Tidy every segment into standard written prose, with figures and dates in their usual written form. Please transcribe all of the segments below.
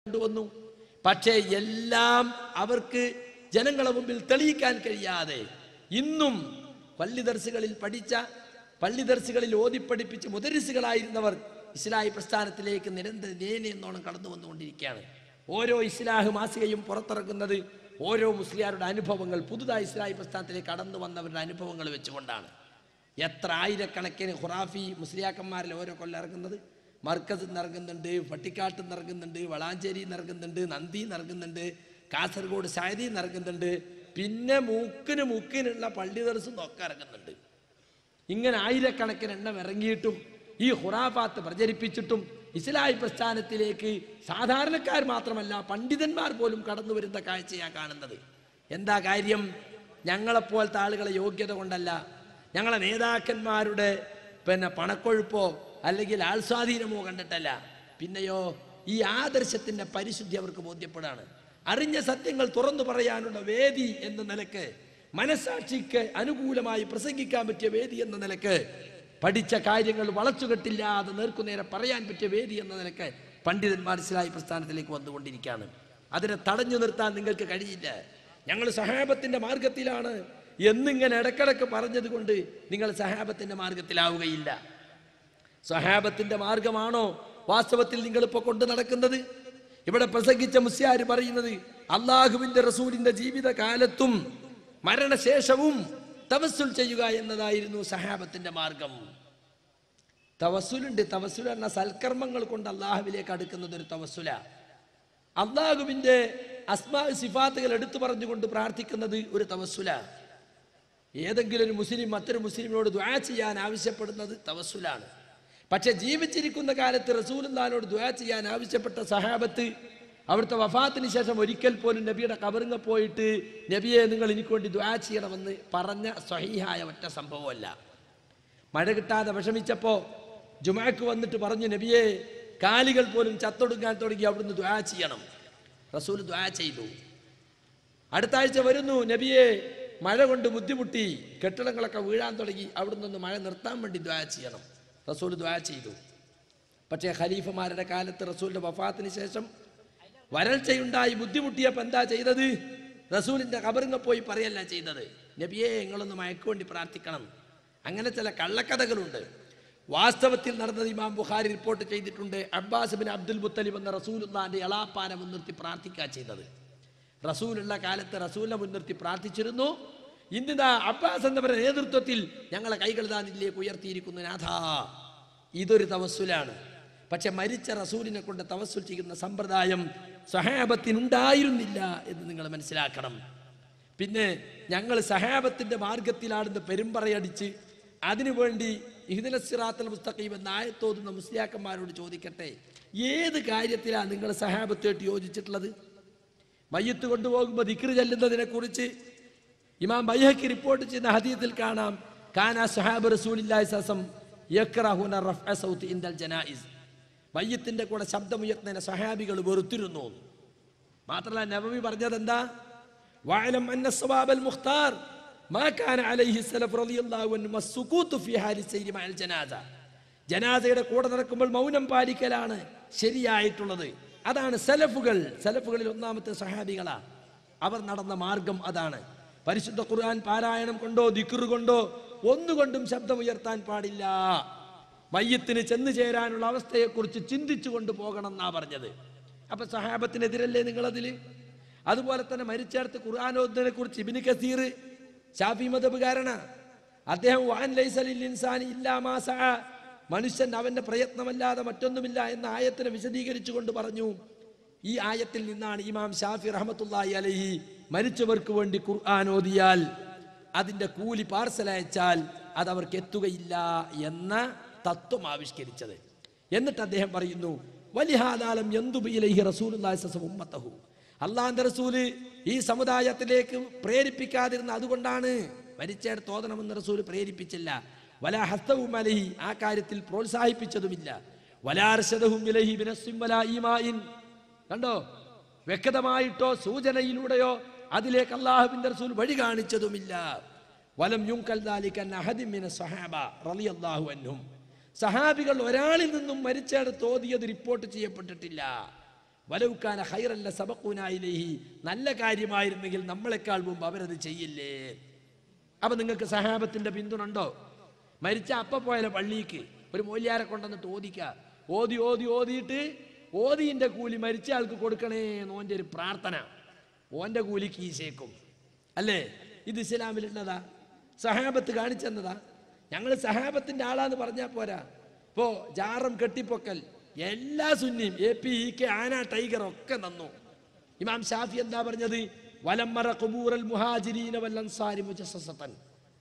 കൊണ്ടുവന്നു. പക്ഷേ എല്ലാം അവർക്ക് ജനങ്ങളെ മുമ്പിൽ തെളിയിക്കാൻ കഴിയാതെ ഇന്നും പള്ളിദർസുകളിൽ പഠിച്ച, പള്ളിദർസുകളിൽ ഓതിപ്പഠിപ്പിച്ച് മുദരിസുകളായിരുന്നവർ ഇസ്ലാഹി പ്രസ്ഥാനത്തിലേക്ക് നിരന്തരം കടന്നു വന്നുകൊണ്ടിരിക്കുകയാണ്. ഓരോ ഇസ്ലാഹ് മാസികയും പുറത്തിറക്കുന്നത് ഓരോ മുസ്ലിയാരുടെ അനുഭവങ്ങൾ, പുതുതായി ഇസ്ലാഹി പ്രസ്ഥാനത്തിലേക്ക് കടന്നു വന്നവരുടെ അനുഭവങ്ങൾ വെച്ചുകൊണ്ടാണ്. എത്ര ആയിരക്കണക്കിന് ഖുറാഫി മുസ്ലിയാക്കന്മാരിൽ ഓരോ കൊല്ലം ഇറങ്ങുന്നത്. മർക്കസിൽ നിന്ന് ഇറങ്ങുന്നുണ്ട്, പട്ടിക്കാട്ടിൽ നിന്ന് ഇറങ്ങുന്നുണ്ട്, വളാഞ്ചേരിയിൽ നിന്ന് ഇറങ്ങുന്നുണ്ട്, നന്ദിയിൽ നിന്ന് ഇറങ്ങുന്നുണ്ട്, കാസർഗോഡ് സായതിയിൽ നിന്ന് ഇറങ്ങുന്നുണ്ട്, പിന്നെ മൂക്കിനുള്ള പള്ളി ദർസും ഒക്കെ ഇറങ്ങുന്നുണ്ട്. ഇങ്ങനെ ആയിരക്കണക്കിന് എണ്ണം ഇറങ്ങിയിട്ടും ഈ ഖുറാഫാത്ത് പ്രചരിപ്പിച്ചിട്ടും ഇസ്ലാഹി പ്രസ്ഥാനത്തിലേക്ക് സാധാരണക്കാർ മാത്രമല്ല പണ്ഡിതന്മാർ പോലും കടന്നു വരുന്ന കാഴ്ചയാണ് കാണുന്നത്. എന്താ കാര്യം? ഞങ്ങളെപ്പോലത്തെ ആളുകളെ യോഗ്യത കൊണ്ടല്ല, ഞങ്ങളെ നേതാക്കന്മാരുടെ പണക്കൊഴുപ്പോ അല്ലെങ്കിൽ ആൾസ്വാധീനമോ കണ്ടിട്ടല്ല. പിന്നെയോ ഈ ആദർശത്തിൻ്റെ പരിശുദ്ധി അവർക്ക് ബോധ്യപ്പെടാണ്. അറിഞ്ഞ സത്യങ്ങൾ തുറന്നു പറയാനുള്ള വേദി എന്ന നിലക്ക്, മനസാക്ഷിക്ക് അനുകൂലമായി പ്രസംഗിക്കാൻ പറ്റിയ വേദി എന്ന നിലക്ക്, പഠിച്ച കാര്യങ്ങൾ വളച്ചുകെട്ടില്ലാതെ നേർക്കുനേരെ പറയാൻ പറ്റിയ വേദി എന്ന നിലക്ക് പണ്ഡിതന്മാർ ഇസ്ലാഹി പ്രസ്ഥാനത്തിലേക്ക് വന്നുകൊണ്ടിരിക്കുകയാണ്. അതിനെ തടഞ്ഞു നിർത്താൻ നിങ്ങൾക്ക് കഴിയില്ല. ഞങ്ങൾ സഹാബത്തിന്റെ മാർഗത്തിലാണ് എന്നിങ്ങനെ ഇടക്കിടക്ക് പറഞ്ഞത് കൊണ്ട് നിങ്ങൾ സഹാബത്തിന്റെ മാർഗത്തിലാവുകയില്ല. സഹാബത്തിന്റെ മാർഗമാണോ വാസ്തവത്തിൽ നിങ്ങളിപ്പോൾ കൊണ്ടു നടക്കുന്നത്? ഇവിടെ പ്രസംഗിച്ച മുസ്ലിയാർ പറയുന്നത് അള്ളാഹുവിന്റെ റസൂലിന്റെ ജീവിതകാലത്തും മരണശേഷവും തവസ്സുൽ ചെയ്യുക എന്നതായിരുന്നു സഹാബത്തിന്റെ മാർഗം. തവസ്സുലുണ്ട്. തവസ്സുൽ എന്ന സൽക്കർമ്മങ്ങൾ കൊണ്ട് അള്ളാഹുവിലേക്ക് അടുക്കുന്നത് ഒരു തവസ്സുല. അള്ളാഹുവിന്റെ അസ്മാ സിഫാത്തുകൾ എടുത്തു പറഞ്ഞുകൊണ്ട് പ്രാർത്ഥിക്കുന്നത് ഒരു തവസ്സുല. ഏതെങ്കിലും ഒരു മുസ്ലിം മറ്റൊരു മുസ്ലിമിനോട് ദുആ ചെയ്യാൻ ആവശ്യപ്പെടുന്നത് തവസ്സുലാണ്. പക്ഷെ ജീവിച്ചിരിക്കുന്ന കാലത്ത് റസൂലുള്ളാഹിനോട് ദുആ ചെയ്യാൻ ആവശ്യപ്പെട്ട സഹാബത്ത് അവിടുത്തെ വഫാത്തിന് ശേഷം ഒരിക്കൽ പോലും നബിയുടെ ഖബറിൽ പോയിട്ട് നബിയെ നിങ്ങൾ എനിക്ക് വേണ്ടി ദുആ ചെയ്യണമെന്ന് പറഞ്ഞ സ്വഹീഹായ ഒറ്റ സംഭവമല്ല. മഴ കിട്ടാതെ വിഷമിച്ചപ്പോൾ ജുമാക്ക് വന്നിട്ട് പറഞ്ഞു, നബിയെ കാലികൾ പോലും ചത്തൊടുങ്ങാൻ തുടങ്ങി, അവിടുന്ന് ദുആ ചെയ്യണം. റസൂൽ ദുആ ചെയ്തു. അടുത്ത ആഴ്ച വരുന്നു, നബിയെ മഴ കൊണ്ട് ബുദ്ധിമുട്ടി, കെട്ടിടങ്ങളൊക്കെ വീഴാൻ തുടങ്ങി, അവിടുന്ന് ഒന്ന് മഴ നിർത്താൻ വേണ്ടി ദുആ ചെയ്യണം. റസൂൽ ദുആ ചെയ്തു. പക്ഷേ ഖലീഫമാരുടെ കാലത്ത് റസൂലിന്റെ വഫാത്തിന് ശേഷം വരൾച്ചയുണ്ടായി ബുദ്ധിമുട്ടിയപ്പോൾ എന്താ ചെയ്തത്? റസൂലിന്റെ ഖബറിൽ പോയി പറയല്ല ചെയ്തത്, നബിയെ നിങ്ങളൊന്ന് മയക്കു വേണ്ടി പ്രാർത്ഥിക്കണം. അങ്ങനെ ചില കള്ളക്കഥകളുണ്ട്. വാസ്തവത്തിൽ നടന്നത് ഇമാം ബുഖാരി റിപ്പോർട്ട് ചെയ്തിട്ടുണ്ട്. അബ്ബാസ് ബിൻ അബ്ദുൽ മുത്തലിബ് എന്ന റസൂലുള്ളാഹിന്റെ എളാപ്പാനെ മുൻനിർത്തി പ്രാർത്ഥിക്കുക ചെയ്തത്. റസൂലുള്ള കാലത്ത് റസൂലിനെ മുൻനിർത്തി പ്രാർത്ഥിച്ചിരുന്നു. ഇന്നിതാ അബ്ബാസ് എന്നവരുടെ നേതൃത്വത്തിൽ ഞങ്ങളെ കൈകൾ താനിലേക്ക് ഉയർത്തിയിരിക്കുന്നു നാഥാ. ഇതൊരു തവസ്സുലാണ്. പക്ഷെ മരിച്ച റസൂലിനെ കൊണ്ട് തവസ്സുൽ ചെയ്യുന്ന സമ്പ്രദായം സഹാബത്തിനുണ്ടായിരുന്നില്ല എന്ന് നിങ്ങൾ മനസ്സിലാക്കണം. പിന്നെ ഞങ്ങൾ സഹാബത്തിന്റെ മാർഗത്തിലാണെന്ന് പെരുമ്പറയടിച്ച് അതിനുവേണ്ടി ഇഹ്ദിനസ് സിറാത്തൽ മുസ്തഖീം എന്ന ആയത്തോതുന്ന മുസ്ലിയാക്കന്മാരോട് ചോദിക്കട്ടെ, ഏത് കാര്യത്തിലാണ് നിങ്ങൾ സഹാബത്തുമായിട്ട് യോജിച്ചിട്ടുള്ളത്? മയ്യത്ത് കൊണ്ടുപോകുമ്പോൾ ദിക്ർ ചെല്ലുന്നതിനെ കുറിച്ച് ഇമാം ബൈഹഖി റിപ്പോർട്ട് ചെയ്യുന്ന ഹദീസിൽ കാണാം, കാന സഹാബ റസൂലുള്ളാഹി സല്ലല്ലാഹു അലൈഹി വസല്ലം യക്റഹുന റഫഅ സൗതി ഇൻദൽ ജനായിസ്. മയ്യത്തിന്റെ കൂടെ ശബ്ദമുയർത്തുന്നതിനെ സഹാബികൾ വെറുത്തിരുന്നു. മാത്രമല്ല നബവി പറഞ്ഞത് എന്താ? വഅലം അന്ന സവാബൽ മുഖ്താർ മാ കാന അലൈഹി സലഫ് റളിയല്ലാഹു അൻഹു മസ്സുകൂതു ഫീ ഹാലി സൈരി മഅൽ ജനാസ. ജനാസയുടെ കൂടെ നടക്കുമ്പോൾ മൗനം പാലിക്കലാണ് ശരിയായിട്ടുള്ളത്. അതാണ് സലഫുകൾ. സലഫുകളിൽ ഒന്നാമത്തെ സഹാബികളാ. അവർ നടന്ന മാർഗം അതാണ്. പരിശുദ്ധ ഖുർആൻ പാരായണം കൊണ്ടോ ദിക്ർ കൊണ്ടോ ഒന്നുകൊണ്ടും ശബ്ദമുയർത്താൻ പാടില്ല. മയ്യത്തിന് ചെന്നു ചേരാനുള്ള അവസ്ഥയെക്കുറിച്ച് ചിന്തിച്ചു കൊണ്ട് പോകണം എന്നാ പറഞ്ഞത്. അപ്പൊ സഹാബത്തിനെതിരല്ലേ നിങ്ങളതില്? അതുപോലെ തന്നെ മരിച്ചേർത്ത് ഖുർആനോദിനെ കുറിച്ച് ഇബ്നു കസീർ ശാഫി മദ്ഹബുകാരനാ. അദ്ദേഹം വഅൻ ലൈസ ലിൽ ഇൻസാനി ഇല്ലാ മാ സഅ, മനുഷ്യൻ അവന്റെ പ്രയത്നമല്ലാതെ മറ്റൊന്നുമില്ല എന്ന ആയത്തിനെ വിശദീകരിച്ചു കൊണ്ട് പറഞ്ഞു. ഈ ആയത്തിൽ നിന്നാണ് ഇമാം ഷാഫി റഹ്മത്തുള്ളാഹി അലൈഹി മരിച്ചവർക്ക് വേണ്ടി ഖുർആൻ ഓതിയാൽ അതിന്റെ കൂലി പാർസൽ അയച്ചാൽ അത് അവർക്ക് എത്തുകയില്ല എന്ന തത്വം ആവിഷ്കരിച്ചത്. എന്നിട്ട് അദ്ദേഹം പറയുന്നു, വലിഹാദാലം യന്ദുബു ഇലൈഹി റസൂലുള്ളാഹി സ്വല്ലല്ലാഹു അലൈഹി വസല്ലം ഉമ്മത്തഹു. അള്ളാഹുവിന്റെ റസൂല് ഈ സമുദായത്തിലേക്ക് പ്രേരിപ്പിക്കാതിരുന്ന അതുകൊണ്ടാണ്. മരിച്ചേടത്ത് ഓതണമെന്ന് റസൂല് പ്രേരിപ്പിച്ചില്ല. വലാ ഹസ്തഹും അലൈഹി, ആ കാര്യത്തിൽ പ്രോത്സാഹിപ്പിച്ചതുമില്ല. വലാ അർശദഹും ഇലൈഹി ബിനസ്സും വലാ ഈമാഇൻ. കണ്ടോ, വ്യക്തമായിട്ടോ സൂചനയിലൂടെയോ അതിലേക്ക് അല്ലാഹുവിന്റെ റസൂൽ വഴി കാണിച്ചതുമില്ല. വലം യുൻകൽ ദാലിക അൻ അഹദിൻ മിന സ്വഹാബ റളിയല്ലാഹു അൻഹും. സഹാബികൾ ഒരാളിൽ നിന്നും മരിച്ചേടത്ത് ഓതിയത് റിപ്പോർട്ട് ചെയ്യപ്പെട്ടിട്ടില്ല. വലൗകാന ഖൈറല്ല സബഖൂനാ ഇലൈഹി, നല്ല കാര്യമായിരുന്നെങ്കിൽ നമ്മളെക്കാൾ മുമ്പ് അവരത് ചെയ്യില്ലേ. അപ്പൊ നിങ്ങൾക്ക് സഹാബത്തിന്റെ പിന്തുണ ഉണ്ടോ? മരിച്ച അപ്പ പോയാലോ പള്ളിക്ക് ഒരു മൗലിയാരെ കൊണ്ടുവന്നിട്ട് ഓതിയിട്ട് ഓതിന്റെ കൂലി മരിച്ച ആൾക്ക് കൊടുക്കണേ എന്നോന്റെ ഒരു പ്രാർത്ഥന, ഓന്റെ കൂലി കീശേക്കും അല്ലേ? ഇത് ഇസ്ലാമിലുള്ളതാ? സഹാബത്ത് കാണിച്ചെന്നതാ? ഞങ്ങൾ സഹാബത്തിന്റെ ആളാന്ന് പറഞ്ഞാൽ പോരാ. ഇപ്പോ ജാറം കെട്ടിപ്പൊക്കൽ എല്ലാ സുന്നിയും AP EK ആന ടൈഗർ ഒക്കെ നന്നു. ഇമാം ഷാഫി എന്താ പറഞ്ഞത്? വലമ്മറ ഖുബൂറൽ മുഹാജിരീന വൽ അൻസാരി മുജസ്സസതൻ.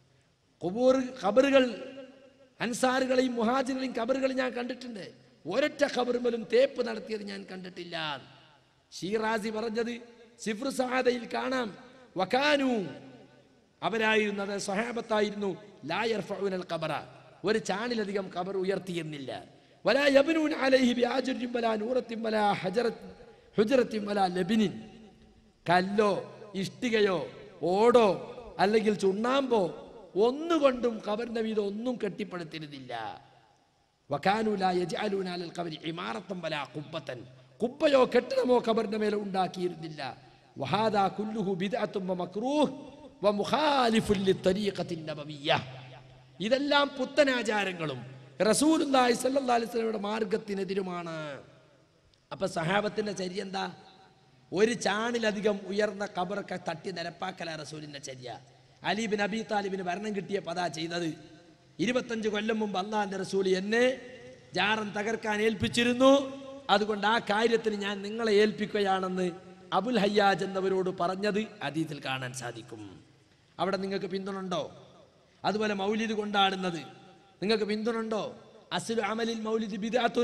ഖബറുകൾ അൻസാറുകളെയും മുഹാജിറുകളെയും ഖബറുകൾ ഞാൻ കണ്ടിട്ടുണ്ട്, ഒരൊറ്റ ഖബറുമലും തേപ്പ് നടത്തിയത് ഞാൻ കണ്ടിട്ടില്ല. ഷീറാസി പറഞ്ഞത് സിഫ്ർ സഹാദയിൽ കാണാം. വകാനു, അവരായിരുന്നത് സ്വഹാബത്തായിരുന്നു, ലാ യർഫഉനൽ ഖബറ, ഒരു ചാണിലധികം ഖബർ ഉയർത്തിയെന്നില്ല. വലാ യബ്നൂന അലൈഹി ബിഅജ്രിൻ വലാ നൂറത്തിൻ വലാ ഹുജറത്തിൻ വലാ ലബിനിൻ, കല്ലോ ഇഷ്ടികയോ ഓടോ അല്ലെങ്കിൽ ചുണ്ണാമ്പോ ഒന്നുകൊണ്ടും ഖബറിന്റെ മീതെ ഒന്നും കെട്ടിപ്പടുത്തിരുന്നില്ല. വകാനു ലാ യജ്അലൂന അലൽ ഖബരി ഇമാറത്തൻ വലാ ഖുബ്ബത്തൻ, കുബ്ബയോ കെട്ടിടമോ ഖബറിന്റെ മേലെ ഉണ്ടാക്കിയിരുന്നില്ല. വഹാദാ കുല്ലുഹു ബിദ്അത്തുൻ വമക്റൂഹ് വമുഖാലിഫുൻ ലിത്തരീഖത്തിൻ നബവിയ്യ. ഇതെല്ലാം പുത്തനാചാരങ്ങളും റസൂലുള്ളാഹി സ്വല്ലല്ലാഹു അലൈഹി വസല്ലമയുടെ മാർഗത്തിനെതിരുമാണ്. അപ്പൊ സഹാബത്തിന്റെ ചര്യ എന്താ? ഒരു ചാണിലധികം ഉയർന്ന ഖബറൊക്കെ തട്ടി നിരപ്പാക്കല റസൂലിന്റെ ചര്യ. അലി ബിൻ അബി താലിബിന് ഭരണം കിട്ടിയ പതാ ചെയ്തത്. 25 കൊല്ലം മുമ്പ് അള്ളാഹിന്റെ റസൂൽ എന്നെ ജാറം തകർക്കാൻ ഏൽപ്പിച്ചിരുന്നു, അതുകൊണ്ട് ആ കാര്യത്തിന് ഞാൻ നിങ്ങളെ ഏൽപ്പിക്കുകയാണെന്ന് അബുൽ ഹയ്യാജ് എന്നവരോട് പറഞ്ഞത് ഹദീസിൽ കാണാൻ സാധിക്കും. അവിടെ നിങ്ങൾക്ക് പിന്തുണുണ്ടോ? അതുപോലെ മൗലിദ് കൊണ്ടാടുന്നത് നിങ്ങൾക്ക് പിന്തുണുണ്ടോ? അസ്ലു അമലിൽ മൗലിദ് ബിദ്അത്തുൻ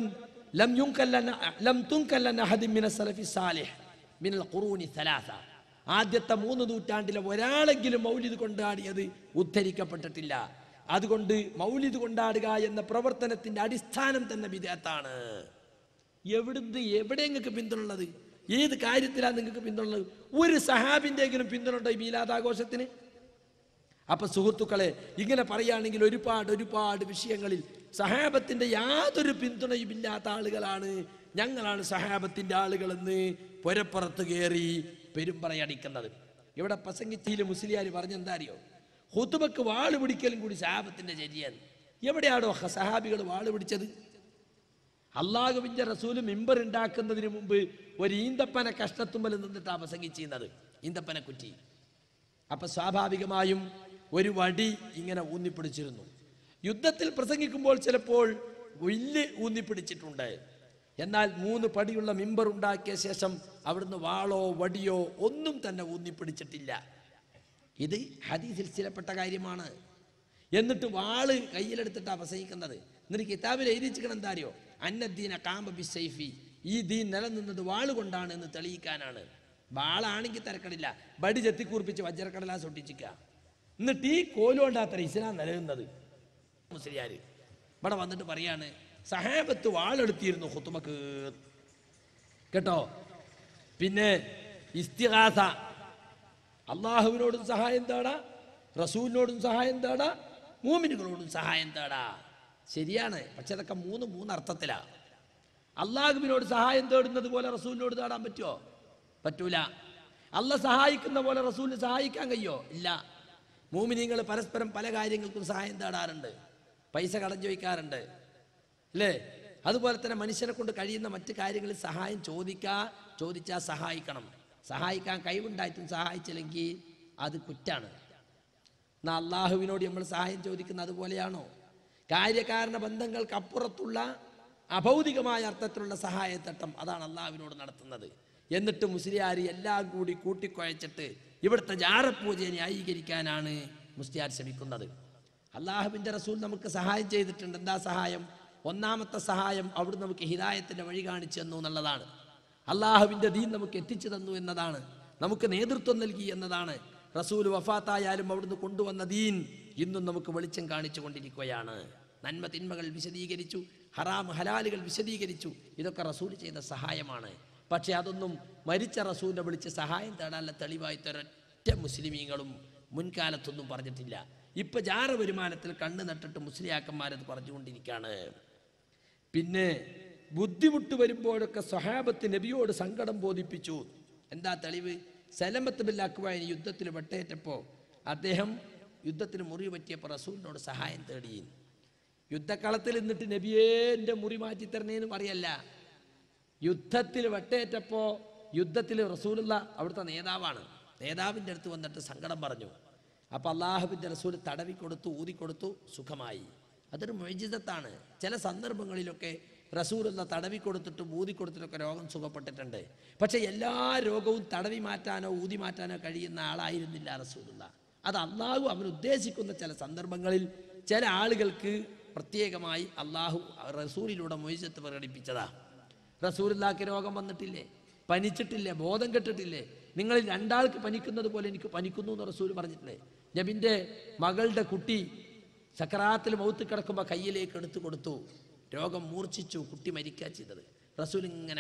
ലം തുൻകൽ അൻ അഹദിൻ മിനസ് സലഫി സാലിഹ് മിനൽ ഖുറൂനി സലാസ. ആദ്യത്തെ 3 നൂറ്റാണ്ടിലെ ഒരാളെങ്കിലും മൗലിദ് കൊണ്ടാടിയത് ഉദ്ധരിക്കപ്പെട്ടിട്ടില്ല. അതുകൊണ്ട് മൗലിദ് കൊണ്ടാടുക എന്ന പ്രവർത്തനത്തിന്റെ അടിസ്ഥാനം തന്നെ ബിദ്അത്താണ്. എവിടെ നിങ്ങൾക്ക് പിന്തുണുള്ളത്? ഏത് കാര്യത്തിലാണ് നിങ്ങൾക്ക് പിന്തുണുള്ളത്? ഒരു സഹാബിന്റെങ്കിലും പിന്തുണ ഈ മീലാദാഘോഷത്തിന്? അപ്പൊ സുഹൃത്തുക്കളെ, ഇങ്ങനെ പറയുകയാണെങ്കിൽ ഒരുപാട് വിഷയങ്ങളിൽ സഹാബത്തിന്റെ യാതൊരു പിന്തുണയും ഇല്ലാത്ത ആളുകളാണ് ഞങ്ങളാണ് സഹാബത്തിന്റെ ആളുകളെന്ന് പുരപ്പുറത്ത് കയറി പെരുമ്പറയടിക്കുന്നത്. ഇവിടെ പ്രസംഗിച്ചിൽ മുസ്ലിയാർ പറഞ്ഞെന്താ അറിയോ? ഖുതുബക്ക് വാള് പിടിക്കലും കൂടി സഹാബത്തിന്റെ ചര്യാണ്. എവിടെയാണോ സഹാബികൾ വാള് പിടിച്ചത്? അള്ളാഹുവിന്റെ റസൂല് മിമ്പർ ഉണ്ടാക്കുന്നതിന് മുമ്പ് ഒരു ഈന്തപ്പന കഷ്ടത്തുമ്പൽ നിന്നിട്ടാണ് പ്രസംഗിച്ചിരുന്നത്, ഈന്തപ്പന കുറ്റി. അപ്പൊ സ്വാഭാവികമായും ഒരു വടി ഇങ്ങനെ ഊന്നിപ്പിടിച്ചിരുന്നു. യുദ്ധത്തിൽ പ്രസംഗിക്കുമ്പോൾ ചിലപ്പോൾ വില്ല് ഊന്നിപ്പിടിച്ചിട്ടുണ്ട്. എന്നാൽ 3 പടിയുള്ള മിമ്പർ ഉണ്ടാക്കിയ ശേഷം അവിടുന്ന് വാളോ വടിയോ ഒന്നും തന്നെ ഊന്നിപ്പിടിച്ചിട്ടില്ല. ഇത് ഹദീസിൽ സ്ഥിരപ്പെട്ട കാര്യമാണ്. എന്നിട്ട് വാള് കയ്യിലെടുത്തിട്ടാണ് പ്രസംഗിക്കുന്നത്. എന്നിട്ട് കിതാബിൽ എഴുതിച്ചിരിക്കണം എന്താ അറിയോ? അന്നദ്ദീന കാമ ബിസ്സൈഫി, ഈ ദീൻ നിലനിന്നത് വാളുകൊണ്ടാണ് എന്ന് തെളിയിക്കാനാണ്. വാളാണെങ്കിൽ തിരക്കടില്ല, ബടി ചെത്തിക്കൂർപ്പിച്ച് വജ്രക്കടലാസ് ഒട്ടിച്ചിക്കുക. എന്നിട്ട് ഈ കോലുകൊണ്ടാത്ര ഇസ്ലാം നിലനിന്നത്. മുസ്ലിയാര് ഇവിടെ വന്നിട്ട് പറയാണ് സഹാബത്ത് വാളെടുത്തിരുന്നു ഖുതുബക്ക് കേട്ടോ. പിന്നെ ഇസ്തിഗാസ, അള്ളാഹുവിനോടും സഹായം തേടാ, റസൂലിനോടും സഹായം തേടാ, മൂമിനുകളോടും സഹായം തേടാ. ശരിയാണ്, പക്ഷെ അതൊക്കെ മൂന്ന് അർത്ഥത്തിലാ. അള്ളാഹുവിനോട് സഹായം തേടുന്നത് പോലെ റസൂലിനോട് തേടാൻ പറ്റുമോ? പറ്റൂല. അള്ളാഹ് സഹായിക്കുന്ന പോലെ റസൂലിന് സഹായിക്കാൻ കഴിയോ? ഇല്ല. മൂമിനീങ്ങൾ പരസ്പരം പല കാര്യങ്ങൾക്കും സഹായം തേടാറുണ്ട്, പൈസ കടം ചോദിക്കാറുണ്ട് അല്ലേ? അതുപോലെ തന്നെ മനുഷ്യനെ കൊണ്ട് കഴിയുന്ന മറ്റു കാര്യങ്ങളിൽ സഹായം ചോദിച്ചാൽ സഹായിക്കണം. സഹായിക്കാൻ കഴിവുണ്ടായിട്ടും സഹായിച്ചില്ലെങ്കിൽ അത് കുറ്റാണ്. എന്നാൽ അള്ളാഹുവിനോട് നമ്മൾ സഹായം ചോദിക്കുന്നത് അതുപോലെയാണോ? കാര്യകാരണ ബന്ധങ്ങൾക്ക് അപ്പുറത്തുള്ള അഭൗതികമായ അർത്ഥത്തിലുള്ള സഹായത്തട്ടം അതാണ് അള്ളാഹുവിനോട് നടത്തുന്നത്. എന്നിട്ട് മുസ്ലിയാർ എല്ലാം കൂടി കൂട്ടിക്കുഴച്ചിട്ട് ഇവിടുത്തെ ജാറപൂജയെ ന്യായീകരിക്കാനാണ് മുസ്ലിയാർ ശ്രമിക്കുന്നത്. അള്ളാഹുവിൻ്റെ റസൂൽ നമുക്ക് സഹായം ചെയ്തിട്ടുണ്ട്. എന്താ സഹായം? ഒന്നാമത്തെ സഹായം അവിടുന്ന് നമുക്ക് ഹിദായത്തിൻ്റെ വഴി കാണിച്ചു തന്നു എന്നുള്ളതാണ്. അള്ളാഹുവിൻ്റെ ദീൻ നമുക്ക് എത്തിച്ചു തന്നു എന്നതാണ്. നമുക്ക് നേതൃത്വം നൽകി എന്നതാണ്. റസൂൽ വഫാത്തായാലും അവിടുന്ന് കൊണ്ടുവന്ന ദീൻ ഇന്നും നമുക്ക് വെളിച്ചം കാണിച്ചു കൊണ്ടിരിക്കുകയാണ്. നന്മ തിന്മകൾ വിശദീകരിച്ചു, ഹറാം ഹലാലുകൾ വിശദീകരിച്ചു. ഇതൊക്കെ റസൂൽ ചെയ്ത സഹായമാണ്. പക്ഷെ അതൊന്നും മരിച്ച റസൂലിനെ വിളിച്ച് സഹായം തേടാനുള്ള തെളിവായി ഒരൊറ്റ മുസ്ലിമീങ്ങളും മുൻകാലത്തൊന്നും പറഞ്ഞിട്ടില്ല. ഇപ്പൊ ജാറ വരുമാനത്തിൽ കണ്ണു നട്ടിട്ട് മുസ്ലിയാക്കന്മാരത് പറഞ്ഞുകൊണ്ടിരിക്കുകയാണ്. പിന്നെ ബുദ്ധിമുട്ട് വരുമ്പോഴൊക്കെ സ്വഹാബത്ത് നബിയോട് സങ്കടം ബോധിപ്പിച്ചു. എന്താ തെളിവ്? സലമത്ത് ബിൻ അക്വായിന് യുദ്ധത്തിൽ വെട്ടേറ്റപ്പോൾ അദ്ദേഹം യുദ്ധത്തിന് മുറിവ് പറ്റിയപ്പോൾ റസൂലിനോട് സഹായം തേടി. യുദ്ധക്കളത്തിൽ നിന്നിട്ട് നബിയേ എൻ്റെ മുറി മാറ്റി തരണേന്ന് പറയല്ല. യുദ്ധത്തിൽ വെട്ടേറ്റപ്പോൾ യുദ്ധത്തിൽ റസൂലുള്ള അവിടുത്തെ നേതാവാണ്. നേതാവിൻ്റെ അടുത്ത് വന്നിട്ട് സങ്കടം പറഞ്ഞു. അപ്പോൾ അള്ളാഹുവിൻ്റെ റസൂൽ തടവിക്കൊടുത്തു, ഊതിക്കൊടുത്തു, സുഖമായി. അതൊരു മുഅ്ജിസത്താണ്. ചില സന്ദർഭങ്ങളിലൊക്കെ റസൂലുള്ള തടവി കൊടുത്തിട്ടും ഊതി കൊടുത്തിട്ടൊക്കെ രോഗം സുഖപ്പെട്ടിട്ടുണ്ട്. പക്ഷേ എല്ലാ രോഗവും തടവി മാറ്റാനോ ഊതി മാറ്റാനോ കഴിയുന്ന ആളായിരുന്നില്ല റസൂലുള്ള. അത് അള്ളാഹു അവൻ ഉദ്ദേശിക്കുന്ന ചില സന്ദർഭങ്ങളിൽ ചില ആളുകൾക്ക് പ്രത്യേകമായി അള്ളാഹു റസൂലിലൂടെ മുഅ്ജിസത്ത് പ്രകടിപ്പിച്ചതാ. റസൂലുള്ളാഹിക്ക് രോഗം വന്നിട്ടില്ലേ? പനിച്ചിട്ടില്ലേ? ബോധം കെട്ടിട്ടില്ലേ? നിങ്ങളിൽ രണ്ടാൾക്ക് പനിക്കുന്നത് പോലെ എനിക്ക് പനിക്കുന്നു എന്ന് റസൂൽ പറഞ്ഞിട്ടില്ലേ? നബിൻ്റെ മകളുടെ കുട്ടി സക്കറാത്തിൽ മൗത്ത് കിടക്കുമ്പോൾ കയ്യിലേക്ക് എടുത്തു കൊടുത്തു. രോഗം മൂർച്ഛിച്ചു, കുട്ടി മരിക്കുക ചെയ്തത്. റസൂൽ ഇങ്ങനെ